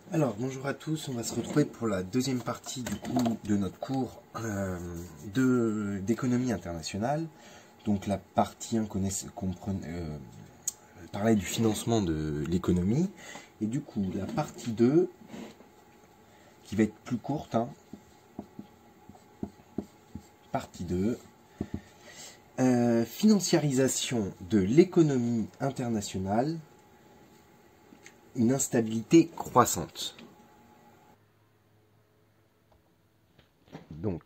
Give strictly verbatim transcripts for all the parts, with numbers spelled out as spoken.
Alors, bonjour à tous, on va se retrouver pour la deuxième partie du coup de notre cours euh, de- d'économie internationale. Donc la partie un connaisse- comprenait, euh, parlait du financement de l'économie. Et du coup, la partie deux, qui va être plus courte, hein, partie deux, euh, financiarisation de l'économie internationale, une instabilité croissante. Donc,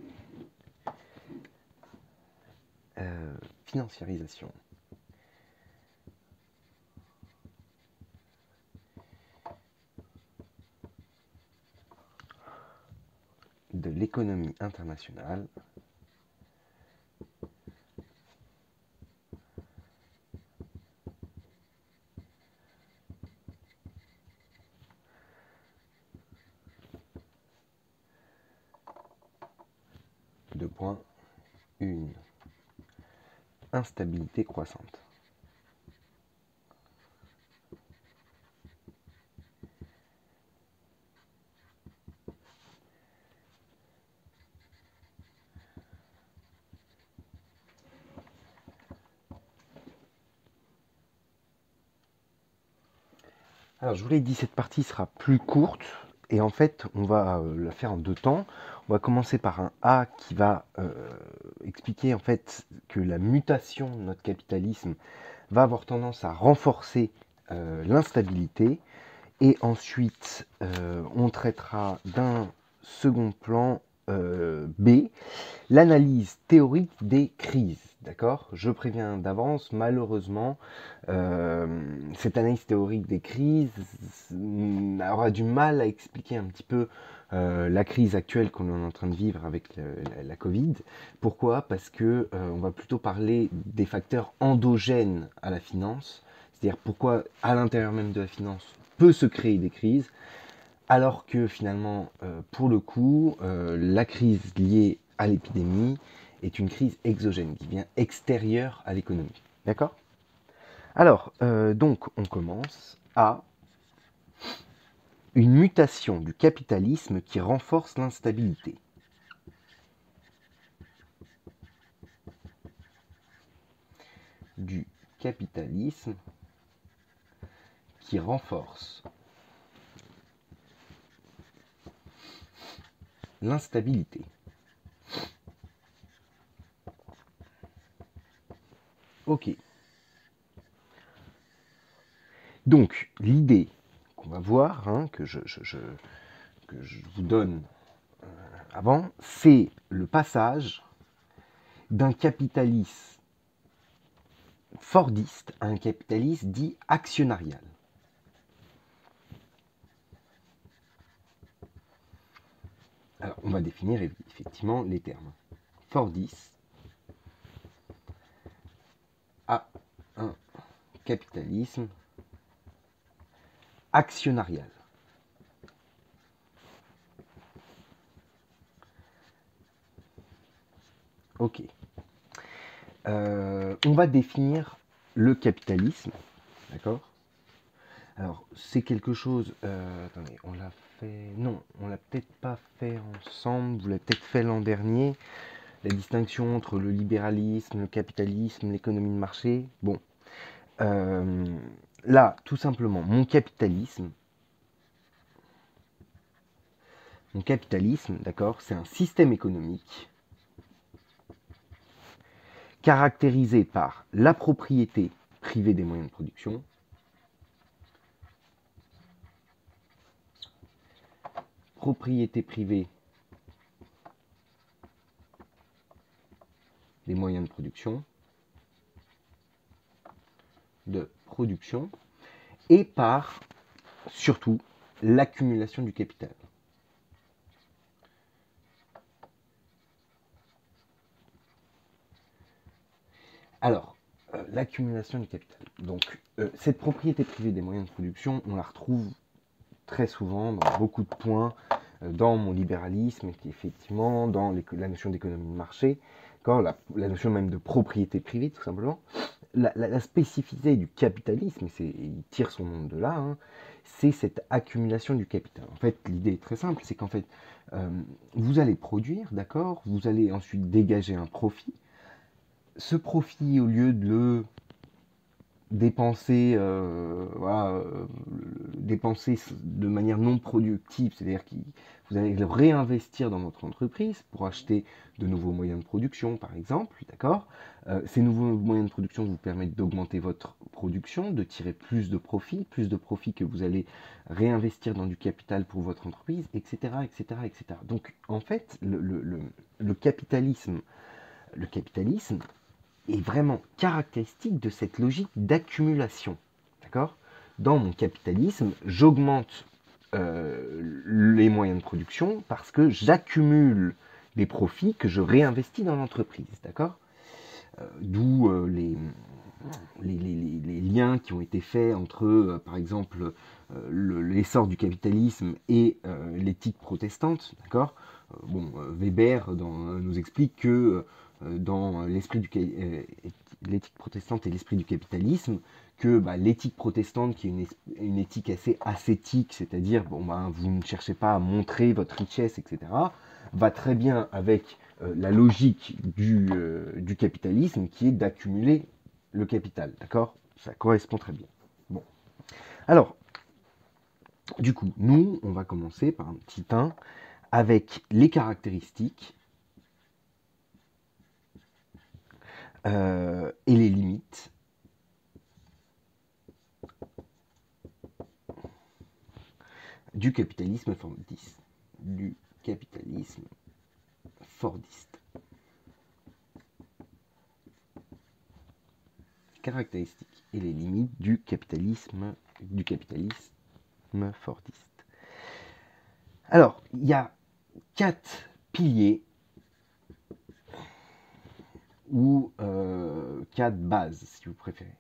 euh, financiarisation de l'économie internationale. Deux points, une instabilité croissante. Alors, je vous l'ai dit, cette partie sera plus courte et en fait, on va euh, la faire en deux temps. On va commencer par un A qui va euh, expliquer en fait que la mutation de notre capitalisme va avoir tendance à renforcer euh, l'instabilité. Et ensuite, euh, on traitera d'un second plan euh, B, l'analyse théorique des crises. D'accord? Je préviens d'avance, malheureusement, euh, cette analyse théorique des crises aura du mal à expliquer un petit peu euh, la crise actuelle qu'on est en train de vivre avec le, la, la Covid. Pourquoi? Parce que euh, on va plutôt parler des facteurs endogènes à la finance, c'est-à-dire pourquoi à l'intérieur même de la finance peut se créer des crises, alors que finalement, euh, pour le coup, euh, la crise liée à l'épidémie est une crise exogène, qui vient extérieure à l'économie. D'accord? Alors, euh, donc, on commence à une mutation du capitalisme qui renforce l'instabilité. Du capitalisme qui renforce l'instabilité. Ok. Donc, l'idée qu'on va voir, hein, que, je, je, je, que je vous donne euh, avant, c'est le passage d'un capitalisme fordiste à un capitalisme dit actionnarial. Alors, on va définir effectivement les termes. Fordiste à un capitalisme actionnarial. Ok. Euh, on va définir le capitalisme, d'accord? Alors, c'est quelque chose... Euh, attendez, on l'a fait... Non, on l'a peut-être pas fait ensemble, vous l'avez peut-être fait l'an dernier. La distinction entre le libéralisme, le capitalisme, l'économie de marché. Bon, euh, là, tout simplement, mon capitalisme, mon capitalisme, d'accord, c'est un système économique caractérisé par la propriété privée des moyens de production, propriété privée des moyens de production, de production, et par, surtout, l'accumulation du capital. Alors, euh, l'accumulation du capital. Donc, euh, cette propriété privée des moyens de production, on la retrouve très souvent dans beaucoup de points, euh, dans mon libéralisme, qui effectivement, dans la notion d'économie de marché. la, la notion même de propriété privée, tout simplement. La, la, la spécificité du capitalisme, et il tire son nom de là, hein, c'est cette accumulation du capital. En fait, l'idée est très simple, c'est qu'en fait, euh, vous allez produire, d'accord, vous allez ensuite dégager un profit. Ce profit, au lieu de le dépenser, euh, voilà, euh, dépenser de manière non productive, c'est-à-dire que vous allez le réinvestir dans votre entreprise pour acheter de nouveaux moyens de production, par exemple, d'accord. Euh, ces nouveaux moyens de production vous permettent d'augmenter votre production, de tirer plus de profit, plus de profit que vous allez réinvestir dans du capital pour votre entreprise, et cetera, et cetera, et cetera. Donc, en fait, le, le, le, le capitalisme, le capitalisme est vraiment caractéristique de cette logique d'accumulation. D'accord ? Dans mon capitalisme, j'augmente euh, les moyens de production parce que j'accumule des profits que je réinvestis dans l'entreprise. D'accord ? euh, D'où euh, les, les, les, les, liens qui ont été faits entre, euh, par exemple, euh, l'essor du capitalisme et euh, l'éthique protestante. D'accord ? euh, Bon, euh, Weber dans, euh, nous explique que euh, dans l'esprit du euh, l'éthique protestante et l'esprit du capitalisme, que bah, l'éthique protestante, qui est une, une éthique assez ascétique, c'est-à-dire bon, bah, vous ne cherchez pas à montrer votre richesse, et cetera, va très bien avec euh, la logique du, euh, du capitalisme, qui est d'accumuler le capital, d'accord? Ça correspond très bien. Bon. Alors, du coup, nous, on va commencer par un petit un avec les caractéristiques euh, et les limites du capitalisme fordiste. Du capitalisme fordiste. Caractéristiques et les limites du capitalisme, du capitalisme fordiste. Alors, il y a quatre piliers ou euh, quatre bases, si vous préférez.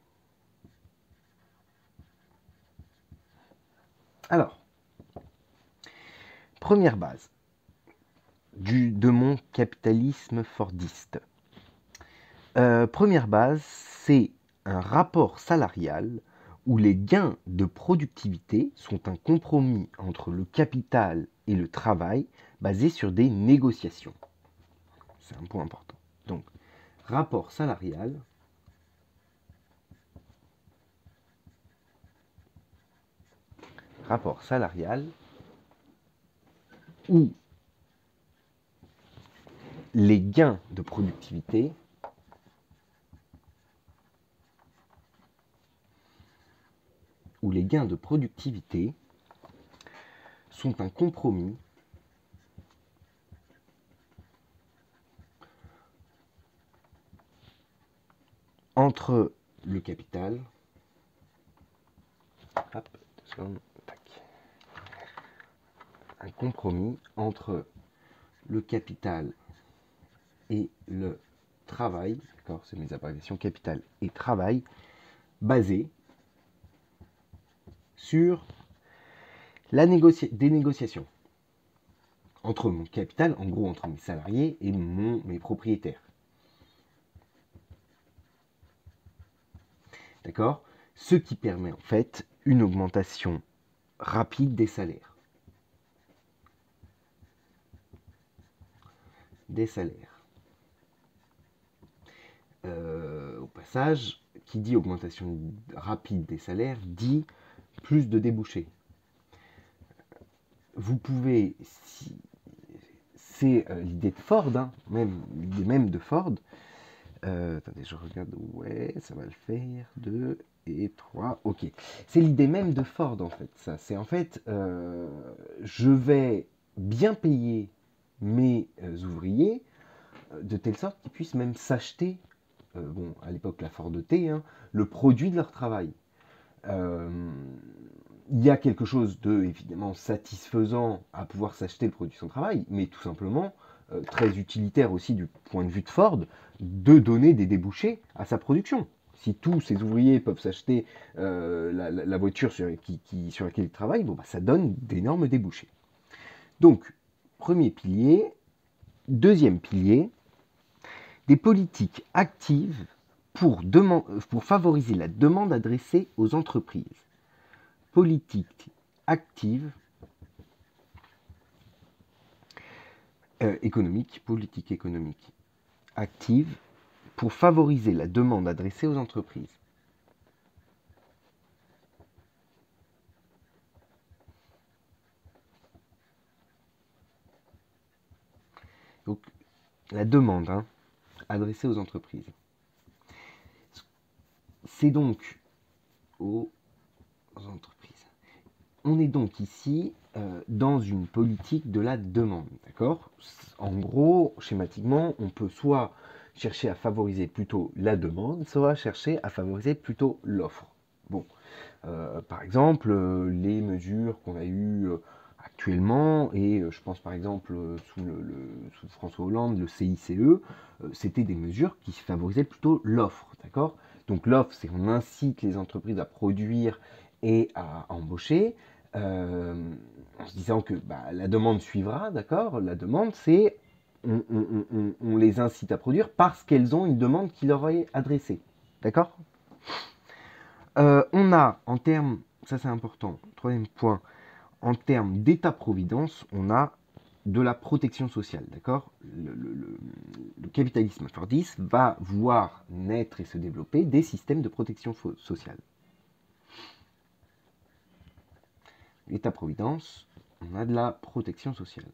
Alors, première base du, de mon capitalisme fordiste. Euh, première base, c'est un rapport salarial où les gains de productivité sont un compromis entre le capital et le travail basé sur des négociations. C'est un point important. Donc, rapport salarial rapport salarial où les gains de productivité où les gains de productivité sont un compromis entre le capital hop, deux secondes, tac. un compromis entre le capital et le travail, d'accord, c'est mes abréviations capital et travail, basé sur la négoci des négociations entre mon capital, en gros entre mes salariés et mon, mes propriétaires. D'accord ? Ce qui permet en fait une augmentation rapide des salaires. Des salaires. Euh, au passage, qui dit augmentation rapide des salaires, dit plus de débouchés. Vous pouvez, si, c'est euh, l'idée de Ford, hein, même l'idée même de Ford. Euh, attendez, je regarde, ouais, ça va le faire, deux et trois, ok. C'est l'idée même de Ford, en fait, ça. C'est en fait, euh, je vais bien payer mes euh, ouvriers, euh, de telle sorte qu'ils puissent même s'acheter, euh, bon, à l'époque, la Ford T, hein, le produit de leur travail. Euh, il y a quelque chose de, évidemment, satisfaisant à pouvoir s'acheter le produit de son travail, mais tout simplement, euh, très utilitaire aussi du point de vue de Ford, de donner des débouchés à sa production. Si tous ces ouvriers peuvent s'acheter euh, la, la, la voiture sur, qui, qui, sur laquelle ils travaillent, bon, bah, ça donne d'énormes débouchés. Donc, premier pilier. Deuxième pilier, Des politiques actives pour, pour favoriser la demande adressée aux entreprises. Politique active euh, économique, politique économique active pour favoriser la demande adressée aux entreprises. Donc, la demande hein, adressée aux entreprises. C'est donc aux entreprises. On est donc ici euh, dans une politique de la demande, d'accord? En gros, schématiquement, on peut soit chercher à favoriser plutôt la demande, soit chercher à favoriser plutôt l'offre. Bon, euh, par exemple, euh, les mesures qu'on a eues euh, actuellement, et euh, je pense par exemple euh, sous, le, le, sous François Hollande, le C I C E, euh, c'était des mesures qui favorisaient plutôt l'offre, d'accord? Donc l'offre, c'est qu'on incite les entreprises à produire et à embaucher, euh, en se disant que bah, la demande suivra, d'accord? La demande, c'est on, on, on, on les incite à produire parce qu'elles ont une demande qui leur est adressée, d'accord? Euh, on a, en termes, ça c'est important, troisième point, en termes d'État-providence, on a de la protection sociale, d'accord? le, le, le, le capitalisme fordiste va voir naître et se développer des systèmes de protection sociale. État-providence, on a de la protection sociale.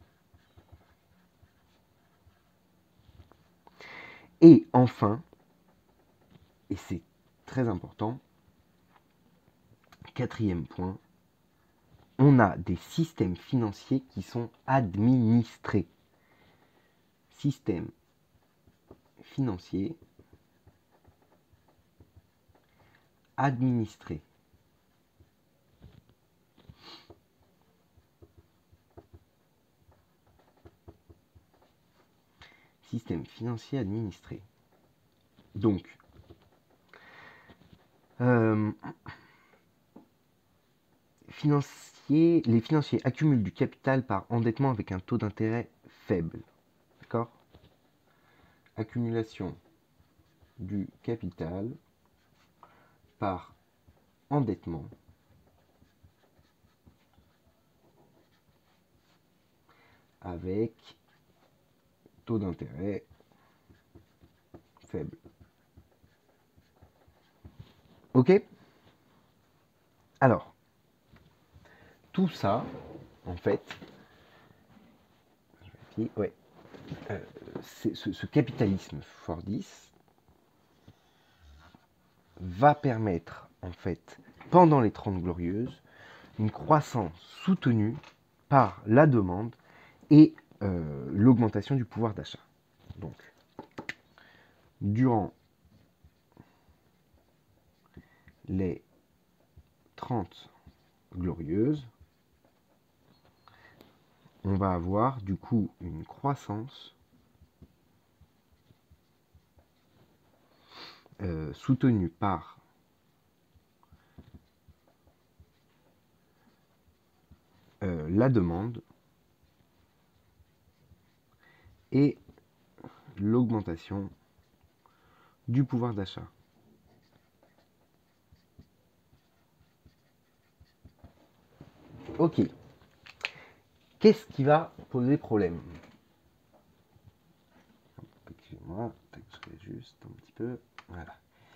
Et enfin, et c'est très important, quatrième point, on a des systèmes financiers qui sont administrés. Système financier administré. Système financier administré. Donc, euh, financier, les financiers accumulent du capital par endettement avec un taux d'intérêt faible. D'accord? Accumulation du capital par endettement avec taux d'intérêt faible. Ok? Alors, tout ça, en fait, ouais, euh, ce, ce capitalisme fordiste va permettre, en fait, pendant les Trente Glorieuses, une croissance soutenue par la demande et euh, l'augmentation du pouvoir d'achat. Donc, durant les Trente Glorieuses, on va avoir du coup une croissance euh, soutenue par euh, la demande et l'augmentation du pouvoir d'achat. Ok. Qu'est-ce qui va poser problème? Excusez-moi, je vais juste un petit peu. Voilà.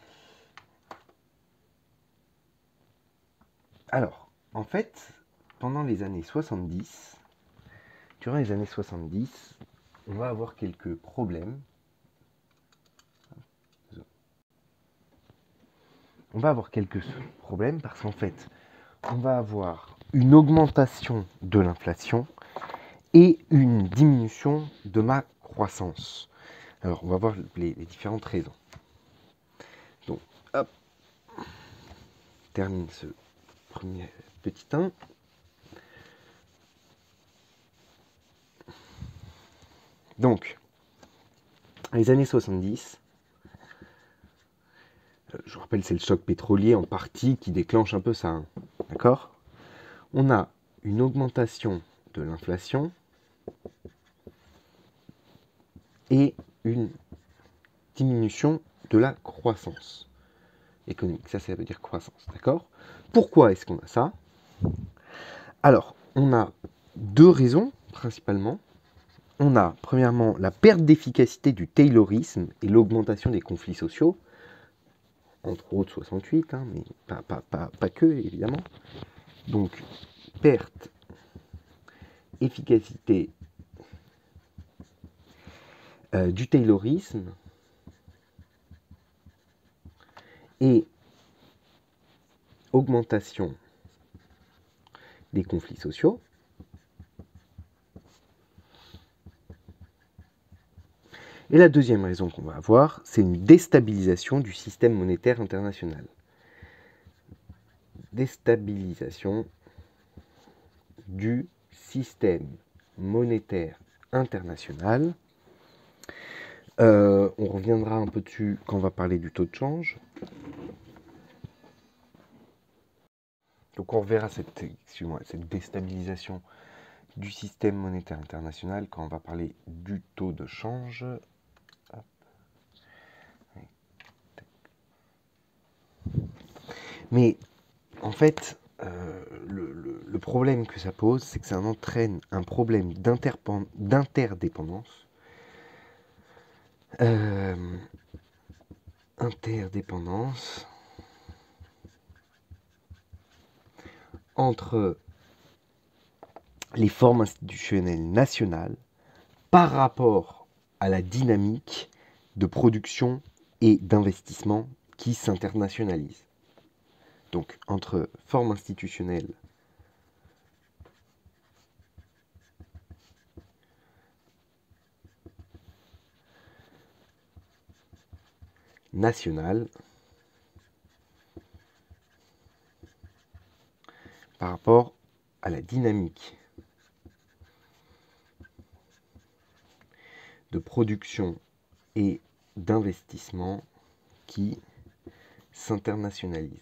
Alors, en fait, pendant les années soixante-dix, durant les années soixante-dix, on va avoir quelques problèmes. On va avoir quelques problèmes parce qu'en fait, on va avoir une augmentation de l'inflation et une diminution de ma croissance. Alors, on va voir les, les différentes raisons. Donc, hop, termine ce premier petit un. Donc, les années soixante-dix, euh, je vous rappelle, c'est le choc pétrolier en partie qui déclenche un peu ça. Hein, d'accord? On a une augmentation de l'inflation et une diminution de la croissance économique. Ça, ça veut dire croissance, d'accord? Pourquoi est-ce qu'on a ça? Alors, on a deux raisons, principalement. On a, premièrement, la perte d'efficacité du taylorisme et l'augmentation des conflits sociaux, entre autres soixante-huit, hein, mais pas, pas, pas, pas que, évidemment. Donc, perte, efficacité euh, du taylorisme et augmentation des conflits sociaux. Et la deuxième raison qu'on va avoir, c'est une déstabilisation du système monétaire international. Déstabilisation du système monétaire international. Euh, on reviendra un peu dessus quand on va parler du taux de change. Donc on verra cette, excuse-moi, cette déstabilisation du système monétaire international quand on va parler du taux de change. Hop. Mais en fait, euh, le, le, le problème que ça pose, c'est que ça entraîne un problème d'interdépendance. Euh, interdépendance entre les formes institutionnelles nationales par rapport à la dynamique de production et d'investissement qui s'internationalise. Donc, entre formes institutionnelles nationales par rapport à la dynamique de production et d'investissement qui s'internationalise.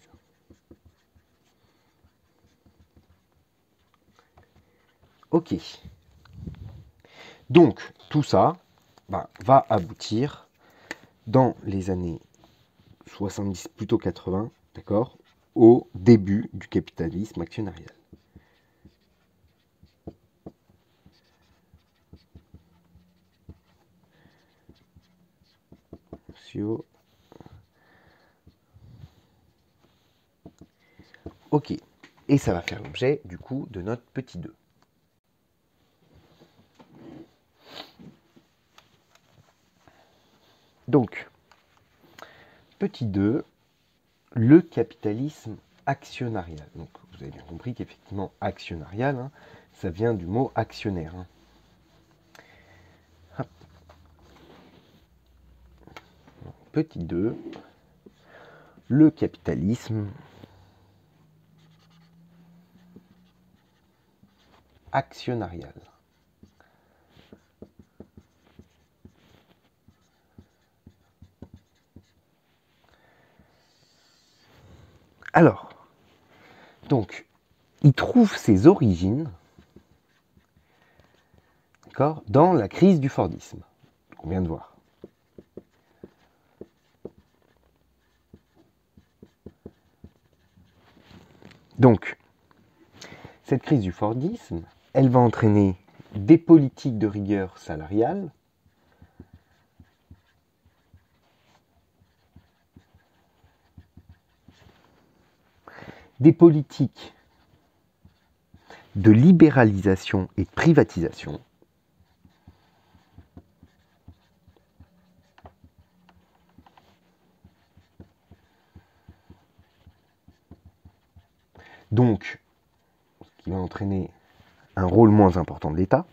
Ok. Donc, tout ça bah, va aboutir dans les années soixante-dix, plutôt quatre-vingts, d'accord, au début du capitalisme actionnarial. Ok, et ça va faire l'objet du coup de notre petit deux. Donc, petit deux, le capitalisme actionnarial. Donc, vous avez bien compris qu'effectivement, actionnarial, hein, ça vient du mot actionnaire. Hein. Petit deux, le capitalisme actionnarial. Alors, donc, il trouve ses origines, d'accord, dans la crise du Fordisme, qu'on vient de voir. Donc, cette crise du Fordisme, elle va entraîner des politiques de rigueur salariale, des politiques de libéralisation et de privatisation, donc, ce qui va entraîner un rôle moins important de l'État,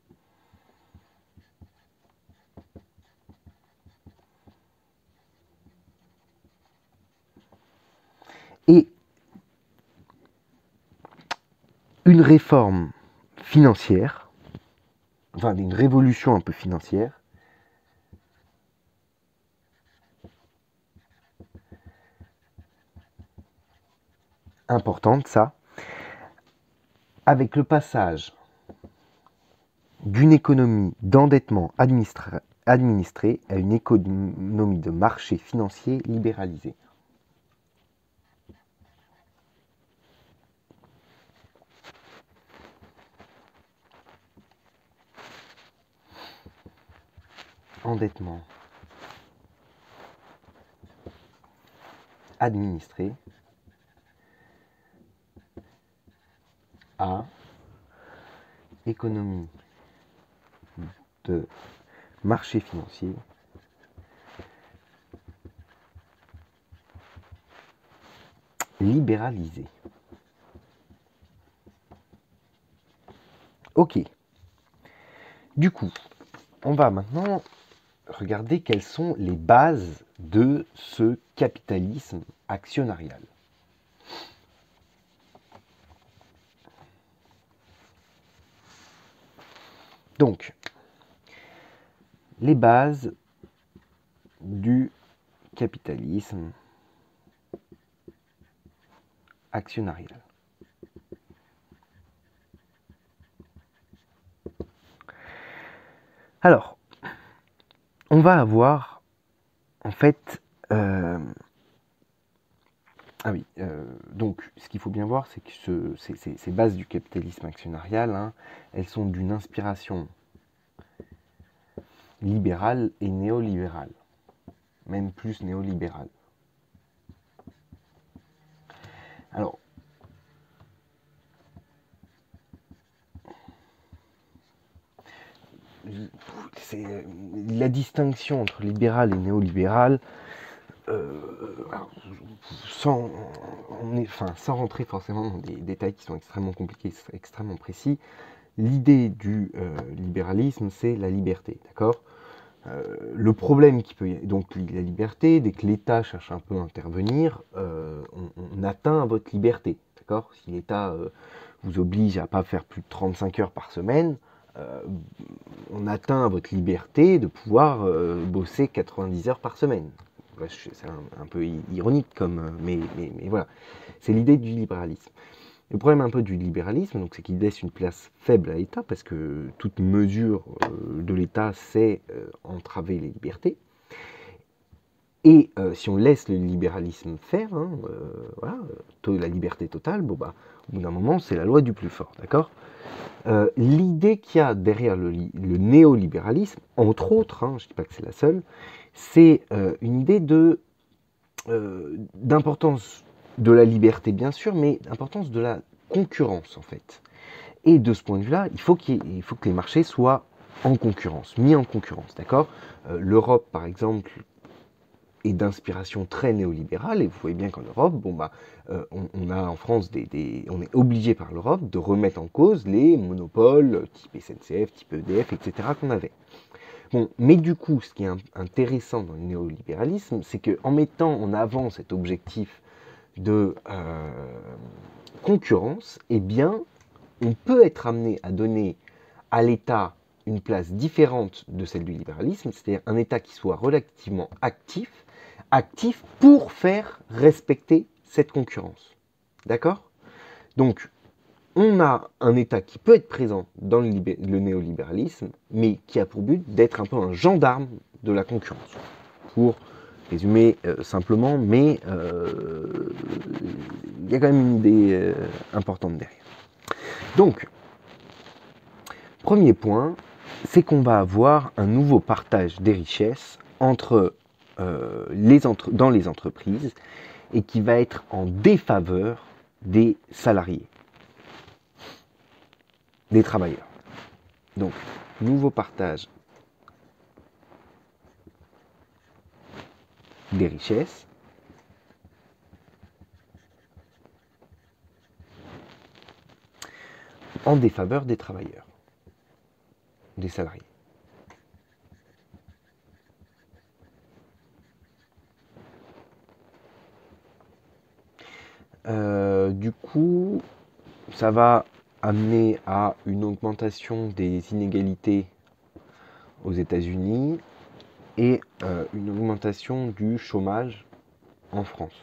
et une réforme financière, enfin une révolution un peu financière, importante, ça, avec le passage d'une économie d'endettement administra- administrée à une économie de marché financier libéralisée. Endettement administré à économie de marché financier libéralisé. Ok. Du coup, on va maintenant regarder quelles sont les bases de ce capitalisme actionnarial. Donc, les bases du capitalisme actionnarial. Alors, on va avoir, en fait, euh, ah oui, euh, donc ce qu'il faut bien voir, c'est que ce, ces, ces, ces bases du capitalisme actionnarial, hein, elles sont d'une inspiration libérale et néolibérale, même plus néolibérale. Alors, c'est la distinction entre libéral et néolibéral, euh, alors, sans, on est, enfin, sans rentrer forcément dans des détails qui sont extrêmement compliqués, extrêmement précis, l'idée du euh, libéralisme, c'est la liberté, d'accord ? Euh, le problème qui peut y... donc la liberté, dès que l'État cherche un peu à intervenir, euh, on, on atteint votre liberté, d'accord ? Si l'État euh, vous oblige à pas faire plus de trente-cinq heures par semaine, euh, on atteint votre liberté de pouvoir euh, bosser quatre-vingt-dix heures par semaine. C'est un, un peu ironique, comme, mais, mais, mais voilà, c'est l'idée du libéralisme. Le problème un peu du libéralisme, donc, c'est qu'il laisse une place faible à l'État, parce que toute mesure euh, de l'État, c'est euh, entraver les libertés. Et euh, si on laisse le libéralisme faire, hein, euh, voilà, la liberté totale, bon bah, au bout d'un moment, c'est la loi du plus fort, d'accord ? euh, L'idée qu'il y a derrière le, le néolibéralisme, entre autres, hein, je ne dis pas que c'est la seule, c'est euh, une idée de euh, d'importance de la liberté, bien sûr, mais d'importance de la concurrence, en fait. Et de ce point de vue-là, il faut, qu'il il faut que les marchés soient en concurrence, mis en concurrence, d'accord ? euh, L'Europe, par exemple, est d'inspiration très néolibérale, et vous voyez bien qu'en Europe, bon bah, euh, on, on a en France, des, des, on est obligé par l'Europe de remettre en cause les monopoles type S N C F, type E D F, et cetera qu'on avait. Bon, mais du coup, ce qui est intéressant dans le néolibéralisme, c'est qu'en mettant en avant cet objectif de euh, concurrence, eh bien, on peut être amené à donner à l'État une place différente de celle du libéralisme, c'est-à-dire un État qui soit relativement actif, actif pour faire respecter cette concurrence. D'accord ? Donc, on a un État qui peut être présent dans le, le néolibéralisme, mais qui a pour but d'être un peu un gendarme de la concurrence. Pour résumer euh, simplement, mais euh, il y a quand même une idée euh, importante derrière. Donc, premier point, c'est qu'on va avoir un nouveau partage des richesses entre, euh, les entre dans les entreprises et qui va être en défaveur des salariés, des travailleurs. Donc, nouveau partage des richesses en défaveur des travailleurs, des salariés. Euh, du coup, ça va amener à une augmentation des inégalités aux États-Unis et euh, une augmentation du chômage en France.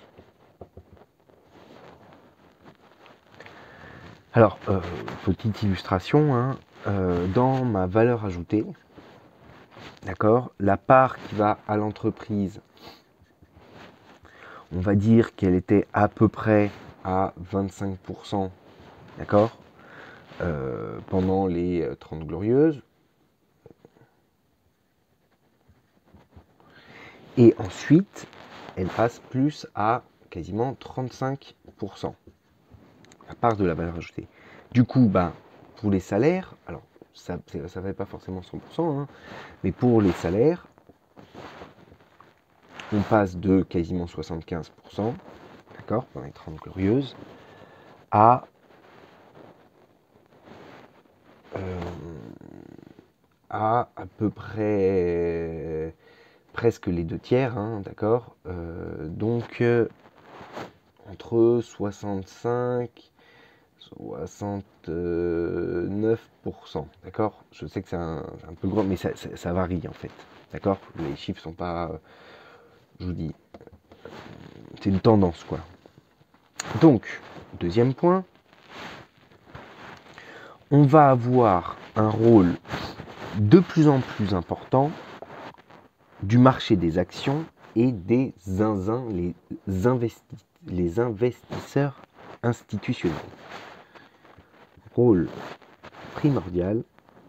Alors, euh, petite illustration, hein, euh, dans ma valeur ajoutée, d'accord, la part qui va à l'entreprise, on va dire qu'elle était à peu près à vingt-cinq pour cent, d'accord, euh, pendant les trente glorieuses. Et ensuite, elle passe plus à quasiment trente-cinq pour cent, la part de la valeur ajoutée. Du coup, ben, pour les salaires, alors ça ne fait pas forcément cent pour cent, hein, mais pour les salaires, on passe de quasiment soixante-quinze pour cent, d'accord, dans les trente glorieuses, à, euh, à à peu près presque les deux tiers, hein, d'accord, euh, donc euh, entre soixante-cinq soixante-neuf pour cent, d'accord. Je sais que c'est un, un peu grand, mais ça, ça, ça varie en fait, d'accord. Les chiffres sont pas, je vous dis, c'est une tendance quoi. Donc, deuxième point, on va avoir un rôle de plus en plus important du marché des actions et des zinzins, les, investi les investisseurs institutionnels. Rôle primordial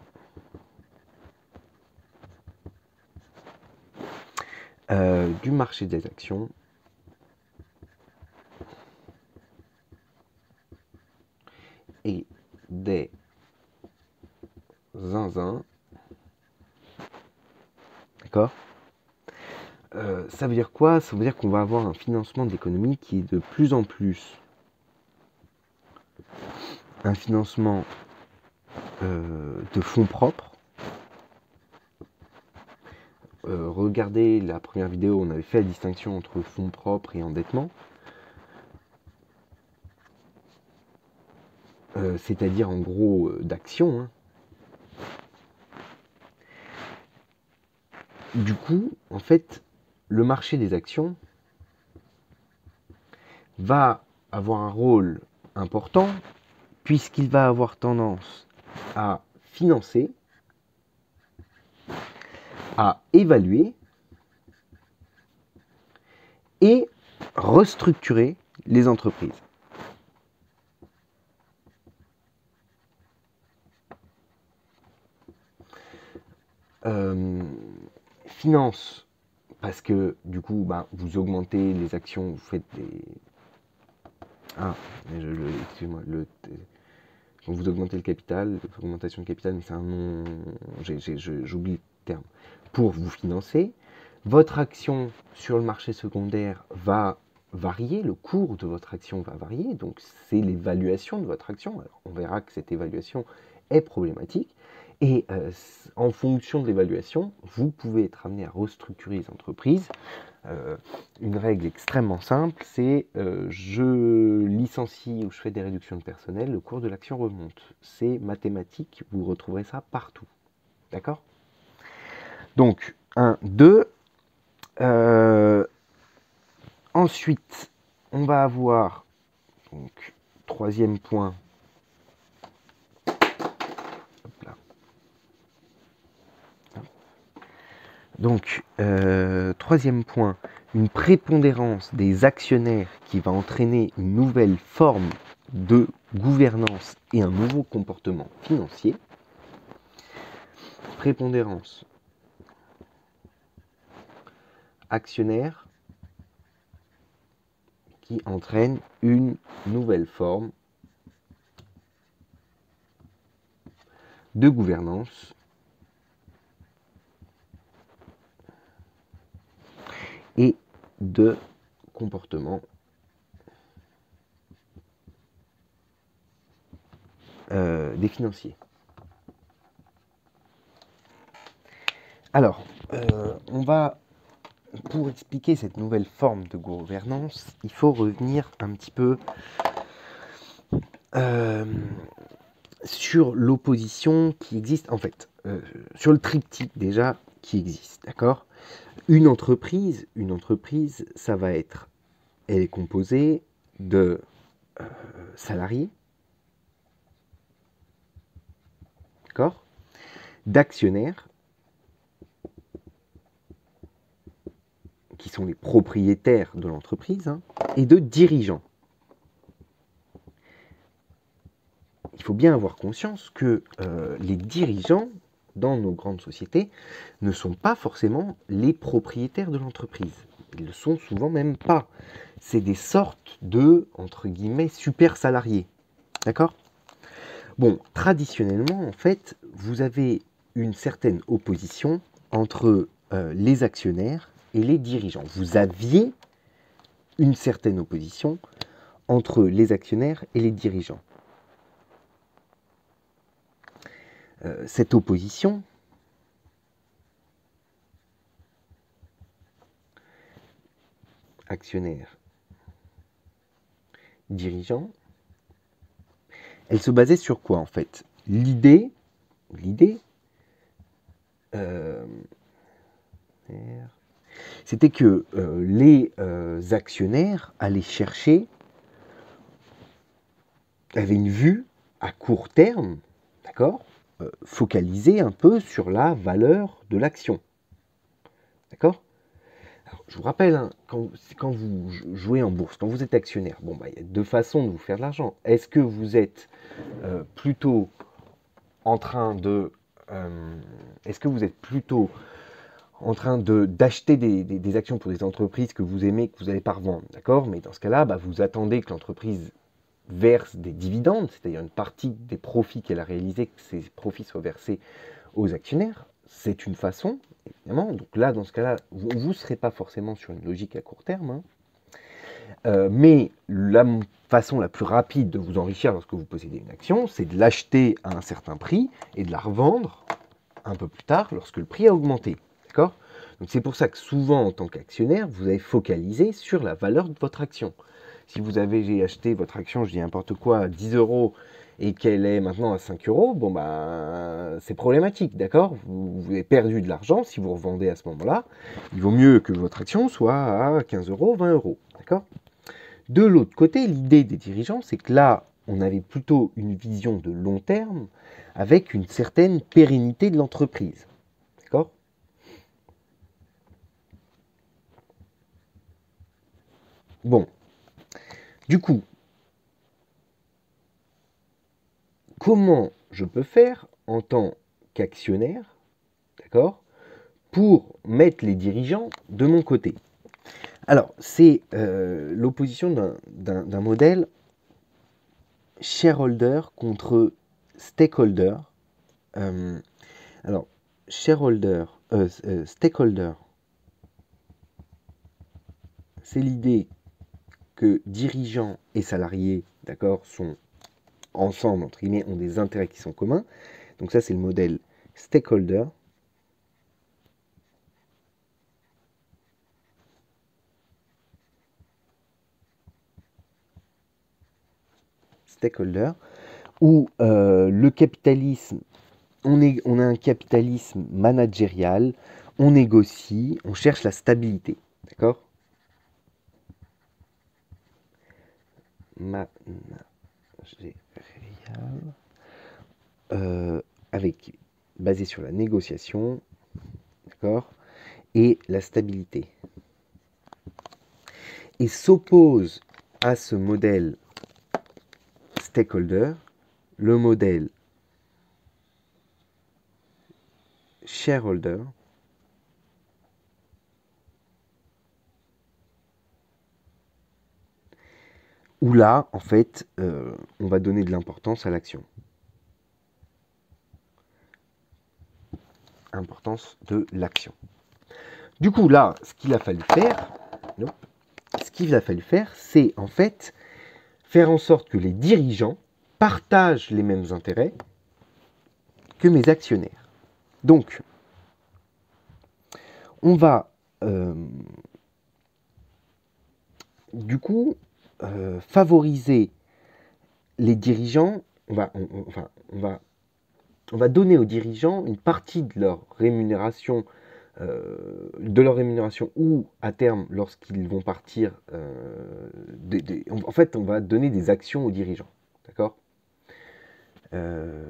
euh, du marché des actions et des zinzins, d'accord, euh, ça veut dire quoi? Ça veut dire qu'on va avoir un financement de l'économie qui est de plus en plus un financement euh, de fonds propres. Euh, regardez la première vidéo, on avait fait la distinction entre fonds propres et endettement. Euh, c'est-à-dire en gros euh, d'actions. Hein. Du coup, en fait, le marché des actions va avoir un rôle important puisqu'il va avoir tendance à financer, à évaluer et restructurer les entreprises. Euh, finance, parce que du coup, bah, vous augmentez les actions, vous faites des... Ah, excusez-moi, le... Donc vous augmentez le capital, augmentation de capital, mais c'est un nom, j'oublie le terme, pour vous financer. Votre action sur le marché secondaire va varier, le cours de votre action va varier, donc c'est l'évaluation de votre action. Alors, on verra que cette évaluation est problématique, et euh, en fonction de l'évaluation, vous pouvez être amené à restructurer les entreprises. Euh, une règle extrêmement simple, c'est euh, je licencie ou je fais des réductions de personnel, le cours de l'action remonte. C'est mathématique, vous retrouverez ça partout. D'accord? Donc, un, deux. Euh, ensuite, on va avoir, donc, troisième point. Hop là. Donc, euh, troisième point, une prépondérance des actionnaires qui va entraîner une nouvelle forme de gouvernance et un nouveau comportement financier. Prépondérance actionnaire qui entraîne une nouvelle forme de gouvernance et de comportement euh, des financiers. Alors, euh, on va, pour expliquer cette nouvelle forme de gouvernance, il faut revenir un petit peu euh, sur l'opposition qui existe, en fait, euh, sur le triptyque déjà qui existe, d'accord? Une entreprise, une entreprise, ça va être, elle est composée de euh, salariés, d'accord, d'actionnaires sont les propriétaires de l'entreprise, hein, et de dirigeants. Il faut bien avoir conscience que euh, les dirigeants dans nos grandes sociétés ne sont pas forcément les propriétaires de l'entreprise. Ils le sont souvent même pas. C'est des sortes de, entre guillemets, super salariés. D'accord ? Bon, traditionnellement, en fait, vous avez une certaine opposition entre euh, les actionnaires et les dirigeants. Vous aviez une certaine opposition entre les actionnaires et les dirigeants. Euh, cette opposition, actionnaire, dirigeant, elle se basait sur quoi en fait? L'idée, l'idée, euh, c'était que euh, les euh, actionnaires allaient chercher, avaient une vue à court terme, d'accord, euh, focalisée un peu sur la valeur de l'action, d'accord. Alors, je vous rappelle, hein, quand, quand vous jouez en bourse, quand vous êtes actionnaire, bon, bah, il y a deux façons de vous faire de l'argent. Est-ce que vous êtes euh, plutôt en train de, euh, est-ce que vous êtes plutôt en train de, d'acheter des, des, des actions pour des entreprises que vous aimez, que vous n'allez pas revendre, d'accord? Mais dans ce cas-là, bah, vous attendez que l'entreprise verse des dividendes, c'est-à-dire une partie des profits qu'elle a réalisés, que ces profits soient versés aux actionnaires. C'est une façon, évidemment. Donc là, dans ce cas-là, vous ne serez pas forcément sur une logique à court terme, hein. Euh, mais la façon la plus rapide de vous enrichir lorsque vous possédez une action, c'est de l'acheter à un certain prix et de la revendre un peu plus tard lorsque le prix a augmenté. D'accord ? Donc c'est pour ça que souvent, en tant qu'actionnaire, vous avez focalisé sur la valeur de votre action. Si vous avez acheté votre action, je dis n'importe quoi, à dix euros et qu'elle est maintenant à cinq euros, bon bah c'est problématique, d'accord ? vous, vous avez perdu de l'argent si vous revendez à ce moment-là. Il vaut mieux que votre action soit à quinze euros, vingt euros, d'accord ? De l'autre côté, l'idée des dirigeants, c'est que là, on avait plutôt une vision de long terme avec une certaine pérennité de l'entreprise. D'accord ? Bon. Du coup, comment je peux faire en tant qu'actionnaire, d'accord, pour mettre les dirigeants de mon côté? Alors, c'est euh, l'opposition d'un, d'un, d'un modèle shareholder contre stakeholder. Euh, alors, shareholder, euh, euh, stakeholder, c'est l'idée que dirigeants et salariés, d'accord, sont ensemble, entre guillemets, ont des intérêts qui sont communs. Donc ça, c'est le modèle stakeholder. Stakeholder, où euh, le capitalisme, on, est, on a un capitalisme managérial, on négocie, on cherche la stabilité, d'accord? Managérial, euh, avec, basé sur la négociation, d'accord? Et la stabilité. Et s'oppose à ce modèle stakeholder, le modèle shareholder, où là, en fait, euh, on va donner de l'importance à l'action. Importance de l'action. Du coup, là, ce qu'il a fallu faire, non, ce qu'il a fallu faire, c'est en fait faire en sorte que les dirigeants partagent les mêmes intérêts que mes actionnaires. Donc, on va, euh, du coup, euh, favoriser les dirigeants, on va, on, on, enfin, on va, on va donner aux dirigeants une partie de leur rémunération, euh, de leur rémunération ou à terme, lorsqu'ils vont partir, euh, des, des, on, en fait, on va donner des actions aux dirigeants, d'accord ? euh,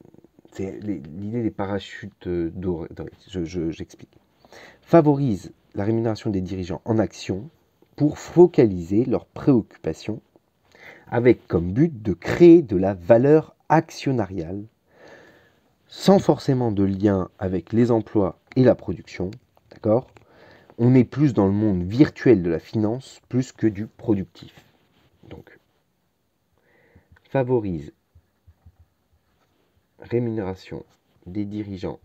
C'est l'idée des parachutes dorés, je, je, j'explique. Favorise la rémunération des dirigeants en actions pour focaliser leurs préoccupations avec comme but de créer de la valeur actionnariale sans forcément de lien avec les emplois et la production, d'accord ? On est plus dans le monde virtuel de la finance plus que du productif. Donc, favorise rémunération des dirigeants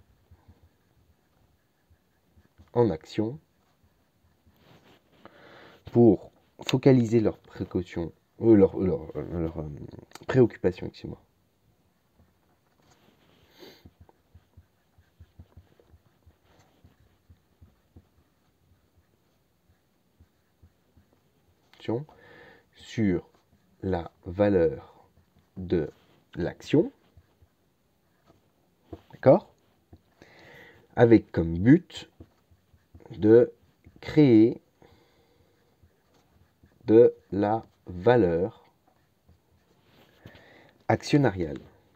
en action pour focaliser leurs précautions, euh, leurs leur, leur, euh, préoccupations, excusez-moi. Sur la valeur de l'action, d'accord, avec comme but de créer de la valeur actionnariale.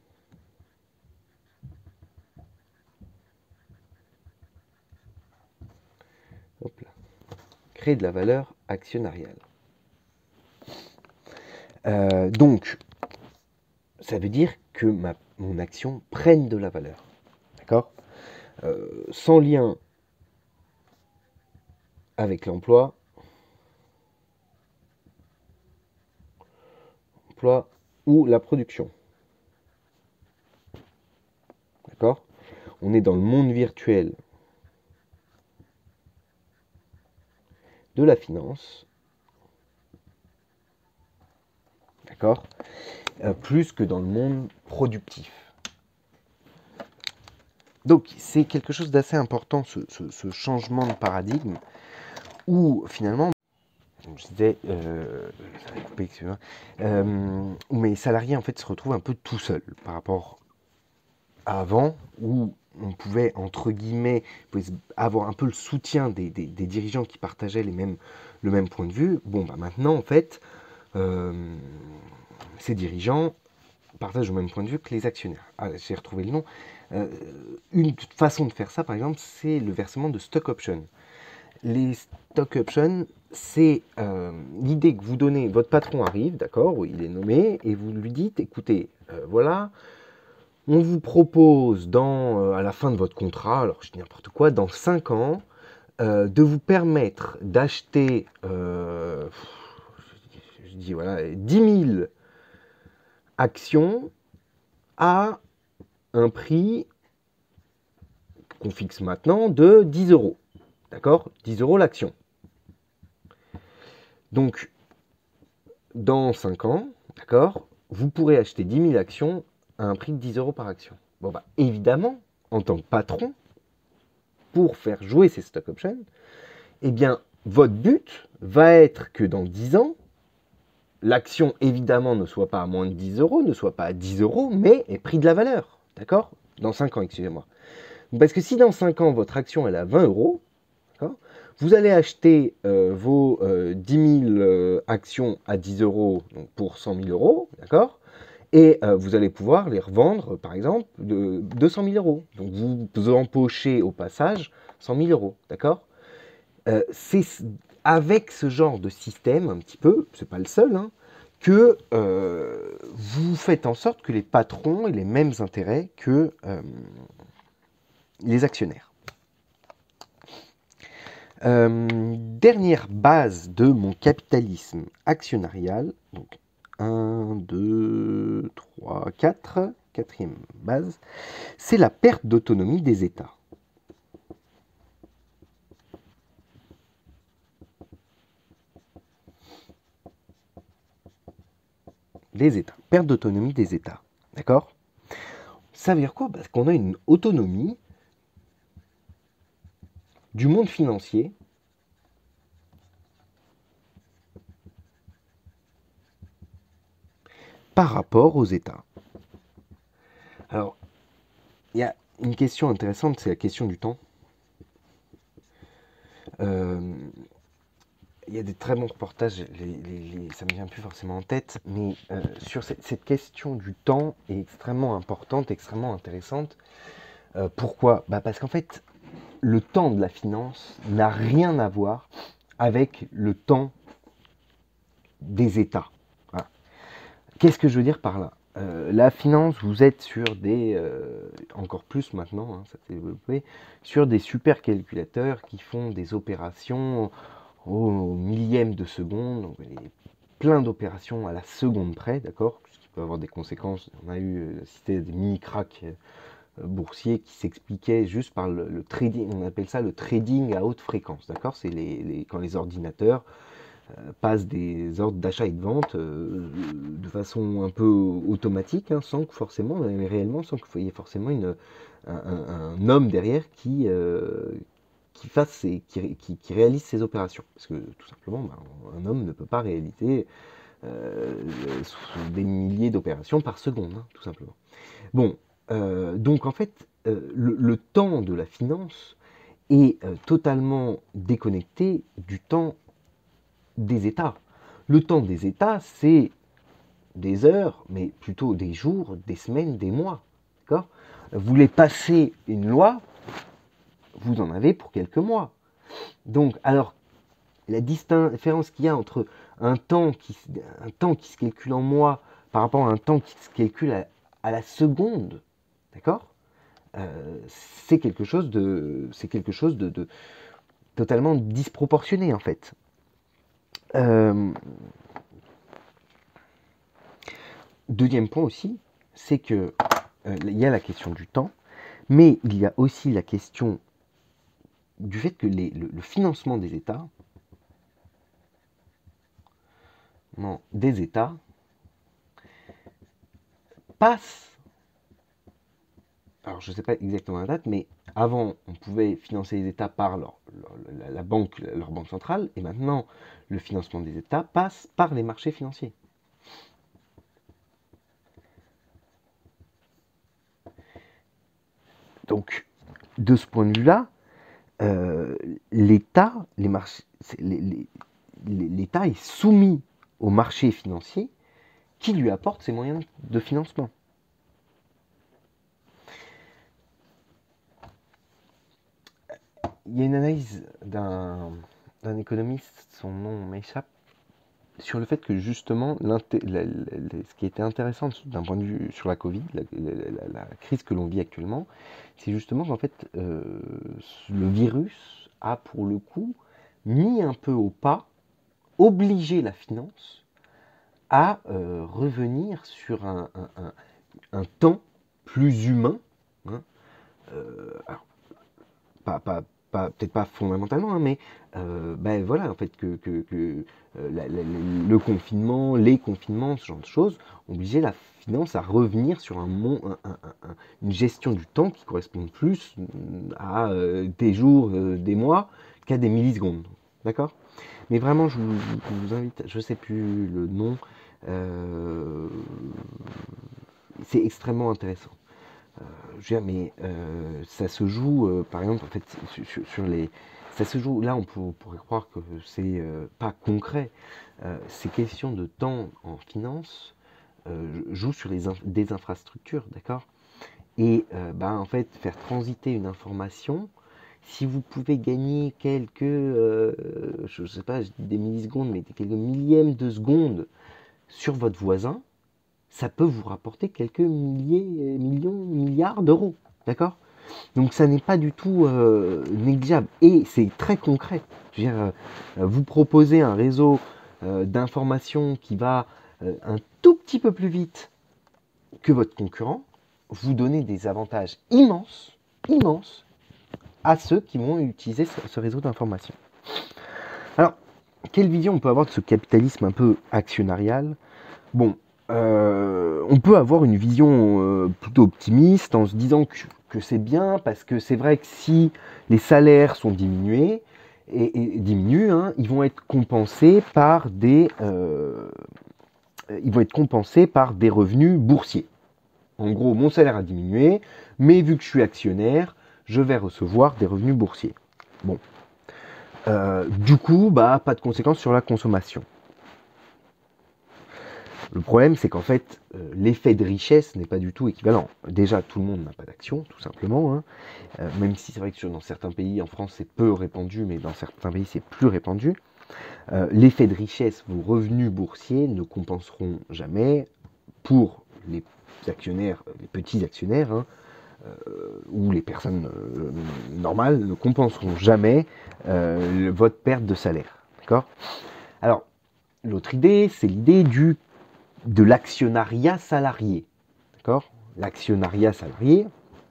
Hop là. Créer de la valeur actionnariale. Euh, donc, ça veut dire que ma, mon action prenne de la valeur. D'accord ? euh, Sans lien avec l'emploi, emploi ou la production. D'accord ? On est dans le monde virtuel de la finance. D'accord ? euh, Plus que dans le monde productif. Donc, c'est quelque chose d'assez important, ce, ce, ce changement de paradigme, où finalement, je disais, euh, ça va couper, excusez-moi, euh, où mes salariés en fait se retrouvent un peu tout seuls par rapport à avant, où on pouvait, entre guillemets, avoir un peu le soutien des, des, des dirigeants qui partageaient les mêmes, le même point de vue. Bon, bah maintenant, en fait, euh, ces dirigeants partagent le même point de vue que les actionnaires. Ah, j'ai retrouvé le nom. Euh, une façon de faire ça, par exemple, c'est le versement de stock options. Les stock options, c'est euh, l'idée que vous donnez, votre patron arrive, d'accord, il est nommé, et vous lui dites, écoutez, euh, voilà, on vous propose dans, euh, à la fin de votre contrat, alors je dis n'importe quoi, dans cinq ans, euh, de vous permettre d'acheter, euh, je dis voilà, dix mille actions à un prix qu'on fixe maintenant de dix euros. D'accord ? dix euros l'action. Donc, dans cinq ans, d'accord, vous pourrez acheter dix mille actions à un prix de dix euros par action. Bon, bah, évidemment, en tant que patron, pour faire jouer ces stock options, eh bien, votre but va être que dans dix ans, l'action, évidemment, ne soit pas à moins de dix euros, ne soit pas à dix euros, mais ait pris de la valeur. D'accord ? Dans cinq ans, excusez-moi. Parce que si dans cinq ans, votre action elle est à vingt euros, vous allez acheter euh, vos euh, dix mille euh, actions à dix euros donc pour cent mille euros, d'accord ? Et euh, vous allez pouvoir les revendre, par exemple, de deux cent mille euros. Donc vous, vous empochez au passage cent mille euros, d'accord ? euh, C'est avec ce genre de système, un petit peu, c'est pas le seul, hein, que euh, vous faites en sorte que les patrons aient les mêmes intérêts que euh, les actionnaires. Euh, dernière base de mon capitalisme actionnarial, donc un, deux, trois, quatre, quatrième base, c'est la perte d'autonomie des États. Les États, perte d'autonomie des États, d'accord ? Ça veut dire quoi ? Parce qu'on a une autonomie du monde financier par rapport aux États. Alors, il y a une question intéressante, c'est la question du temps. Euh, il y a des très bons reportages, les, les, les, ça ne me vient plus forcément en tête, mais euh, sur cette, cette question du temps est extrêmement importante, extrêmement intéressante. Euh, pourquoi ? Bah parce qu'en fait, le temps de la finance n'a rien à voir avec le temps des États. Voilà. Qu'est-ce que je veux dire par là? Euh, la finance, vous êtes sur des, euh, encore plus maintenant, hein, ça s'est développé, sur des supercalculateurs qui font des opérations au millième de seconde, donc les- plein d'opérations à la seconde près, d'accord? Ce qui peut avoir des conséquences. On a eu, euh, cité des mini-cracks euh, boursiers qui s'expliquaient juste par le, le trading, on appelle ça le trading à haute fréquence, d'accord? C'est les, les- quand les ordinateurs euh, passent des ordres d'achat et de vente euh, de façon un peu automatique, hein, sans que forcément, mais réellement, sans qu'il y ait forcément une, un, un- un homme derrière qui, euh, qui, fasse ces- qui, qui- qui réalise ces opérations. Parce que tout simplement, ben, un homme ne peut pas réaliser euh, des milliers d'opérations par seconde, hein, tout simplement. Bon, euh, donc en fait, euh, le, le temps de la finance est euh, totalement déconnecté du temps des États. Le temps des États, c'est des heures, mais plutôt des jours, des semaines, des mois. D'accord? Vous voulez passer une loi, vous en avez pour quelques mois. Donc, alors, la différence qu'il y a entre un temps qui, un temps qui se calcule en mois par rapport à un temps qui se calcule à, à la seconde, d'accord? euh, C'est quelque chose de, c'est quelque chose de, de totalement disproportionné en fait. Euh, Deuxième point aussi, c'est que euh, il y a la question du temps, mais il y a aussi la question du fait que les, le, le financement des États, non, des États passe. Alors je ne sais pas exactement la date, mais avant on pouvait financer les États par leur, leur- la, la banque, leur banque centrale, et maintenant le financement des États passe par les marchés financiers. Donc de ce point de vue-là, euh, l'État, les marchés, les, les, l'État est soumis au marché financier qui lui apporte ses moyens de financement. Il y a une analyse d'un, d'un économiste, son nom m'échappe, sur le fait que justement, la, la, ce qui était intéressant d'un point de vue sur la Covid, la, la, la crise que l'on vit actuellement, c'est justement qu'en fait, euh, le virus a pour le coup mis un peu au pas, obligé la finance à euh, revenir sur un, un, un, un temps plus humain. Hein, euh, alors, pas, pas, pas, peut-être pas fondamentalement, hein, mais euh, ben voilà, en fait, que, que, que euh, la, la, le confinement, les confinements, ce genre de choses, ont obligé la finance à revenir sur un, un, un, un, une gestion du temps qui correspond plus à euh, des jours, euh, des mois, qu'à des millisecondes. D'accord? Mais vraiment, je vous, je vous invite, je ne sais plus le nom, euh, c'est extrêmement intéressant. Euh, je veux dire, mais euh, ça se joue, euh, par exemple, en fait, sur, sur les, ça se joue. Là, on, peut, on pourrait croire que c'est euh, pas concret. Euh, ces questions de temps en finance euh, jouent sur les inf des infrastructures, d'accord. Et euh, bah, en fait, faire transiter une information, si vous pouvez gagner quelques, euh, je sais pas, je dis des millisecondes, mais quelques millièmes de secondes sur votre voisin, ça peut vous rapporter quelques milliers, millions, milliards d'euros. D'accord? Donc ça n'est pas du tout euh, négligeable. Et c'est très concret. Je veux dire, euh, vous proposez un réseau euh, d'information qui va euh, un tout petit peu plus vite que votre concurrent, vous donnez des avantages immenses, immenses, à ceux qui vont utiliser ce, ce réseau d'information. Alors, quelle vision on peut avoir de ce capitalisme un peu actionnarial? Bon, euh, on peut avoir une vision euh, plutôt optimiste en se disant que, que c'est bien parce que c'est vrai que si les salaires sont diminués et, et diminuent, hein, ils vont être compensés par des, euh, ils vont être compensés par des revenus boursiers. En gros, mon salaire a diminué, mais vu que je suis actionnaire, je vais recevoir des revenus boursiers. Bon, euh, du coup, bah pas de conséquences sur la consommation. Le problème, c'est qu'en fait, euh, l'effet de richesse n'est pas du tout équivalent. Déjà, tout le monde n'a pas d'action, tout simplement, hein. Euh, même si c'est vrai que sur, dans certains pays, en France, c'est peu répandu, mais dans certains pays, c'est plus répandu. Euh, l'effet de richesse, vos revenus boursiers ne compenseront jamais pour les actionnaires, les petits actionnaires, hein, euh, ou les personnes euh, normales, ne compenseront jamais euh, votre perte de salaire. D'accord ? Alors, l'autre idée, c'est l'idée du de l'actionnariat salarié. D'accord ? L'actionnariat salarié.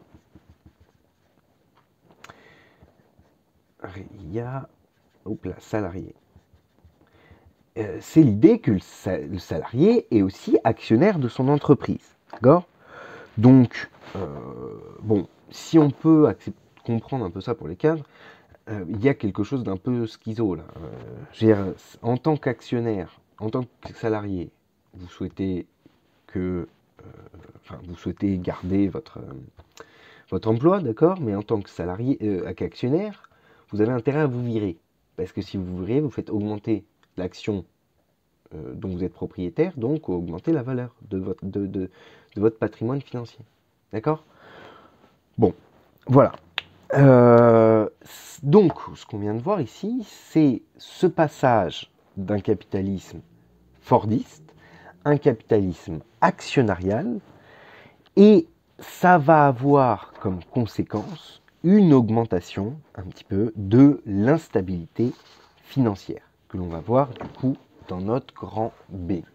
Il y a. Hop là, salarié. Euh, c'est l'idée que le, sa le salarié est aussi actionnaire de son entreprise. D'accord ? Donc, euh, bon, si on peut comprendre un peu ça pour les cadres, euh, il y a quelque chose d'un peu schizo là. Euh, je veux dire, en tant qu'actionnaire, en tant que salarié, vous souhaitez que, euh, enfin, vous souhaitez garder votre euh, votre emploi, d'accord, mais en tant que salarié, euh, qu'actionnaire, vous avez intérêt à vous virer, parce que si vous vous virez, vous faites augmenter l'action euh, dont vous êtes propriétaire, donc augmenter la valeur de votre de, de, de votre patrimoine financier, d'accord. Bon, voilà. Euh, donc, ce qu'on vient de voir ici, c'est ce passage d'un capitalisme fordiste, un capitalisme actionnarial, et ça va avoir comme conséquence une augmentation un petit peu de l'instabilité financière, que l'on va voir du coup dans notre grand B.